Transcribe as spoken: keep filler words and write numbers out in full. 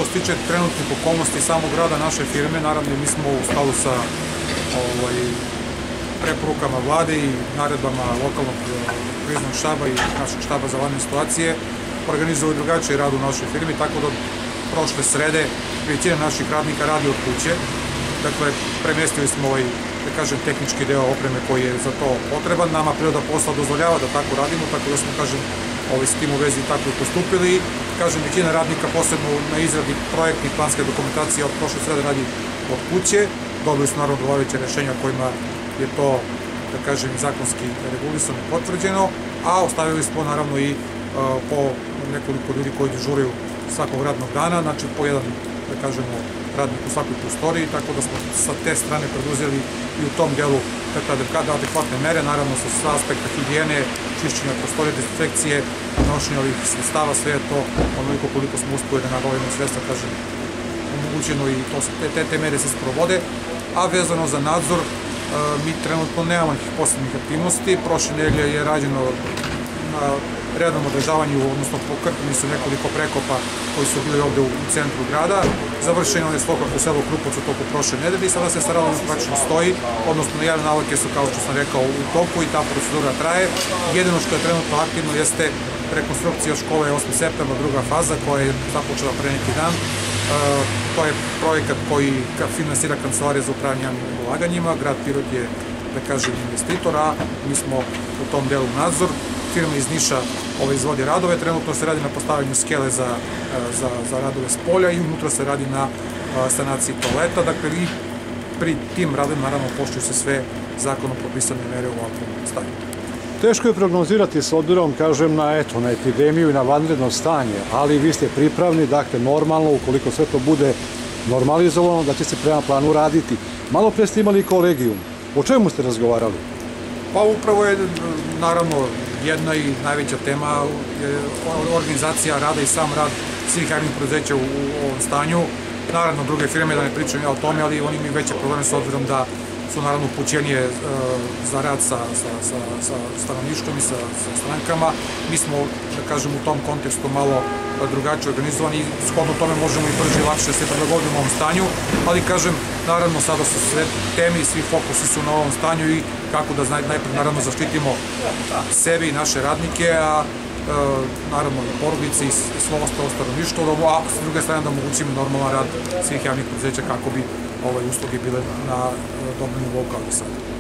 se tiče trenutnih okolnosti samog rada naše firme, naravno mi smo u skladu sa ovaj, preporukama vlade i naredbama lokalnog kriznog štaba i našeg štaba za vanredne situacije organizovali drugačiji rad u našoj firmi, tako da od prošle srede većina naših radnika radi od kuće. Dakle, premestili smo ovaj, da kažem, tehnički deo opreme koji je za to potreban. Nama priroda posla dozvoljava da tako radimo, tako da smo, kažem, ovaj, s tim u vezi tako i postupili. Kažem, većina radnika, posebno na izradi projektnih planske dokumentacije od prošle srede radi od kuće. Dobili smo naravno odgovarajuće rešenja kojima je to, da kažem, zakonski regulisano i potvrđeno, a ostavili smo naravno i po nekoliko ljudi koji dežuraju svakog radnog dana, znači po jedan, da kažemo, radnik u svakoj prostoriji, tako da smo sa te strane preduzeli i u tom delu kada adekvatne mere, naravno sa sva aspekta higijene, čišćenja prostorije, dezinfekcije, nošenja ovih sredstava, sve je to onoliko koliko smo uspeli da nabavimo sredstva, kažem, omogućeno i te, te mere se sprovode, a vezano za nadzor, mi trenutno nemamo nekih posebnih aktivnosti. Prošle nedelje je rađeno na rednom održavanju, odnosno pokrpani su nekoliko prekopa koji su bili ovde u centru grada. Završeno je slokak u selu Krupac u toku prošle nedelje i sada se staralo praktično stoji, odnosno javne nabavke su, kao što sam rekao, u toku i ta procedura traje. Jedino što je trenutno aktivno jeste rekonstrukcija škole osmog septembra, druga faza koja je započela pre neki dan. To je projekat koji finansira Kancelarija za upravljanje javnim ulaganjima. Grad Pirot je, da kažem, investitor, a mi smo u tom delu nadzor. Firma iz Niša izvodi radove, trenutno se radi na postavljanju skele za, za, za radove s polja i unutra se radi na sanaciji toaleta. Dakle, i pri tim radovima naravno poštuju se sve zakonom propisane mere u ovakvom stanju. Teško je prognozirati s obzirom, kažem, na, eto, na epidemiju i na vanredno stanje, ali vi ste pripravni, dakle, normalno, ukoliko sve to bude normalizovano, da će se prema planu raditi. Malo pre ste imali kolegijum. O čemu ste razgovarali? Pa upravo je, naravno, jedna i najveća tema organizacija rada i sam rad svih javnih preduzeća u ovom stanju. Naravno, druge firme, da ne pričam ja o tome, ali oni imaju veće probleme s obzirom da su naravno upućenije za rad sa stanovništvom i sa strankama. Mi smo, da kažem, u tom kontekstu malo drugačije organizovani i shodno tome možemo i brže i lakše se prilagodimo ovom stanju, ali kažem, naravno sada su sve teme i svi fokusi su na ovom stanju i kako da najprej naravno zaštitimo sebe i naše radnike, a naravno i porodice i svo ostalo stanovništvo, a s druge strane da omogućimo normalan rad svih javnih preduzeća kako bi ove usluge bile na dobrom nivou kao do sada.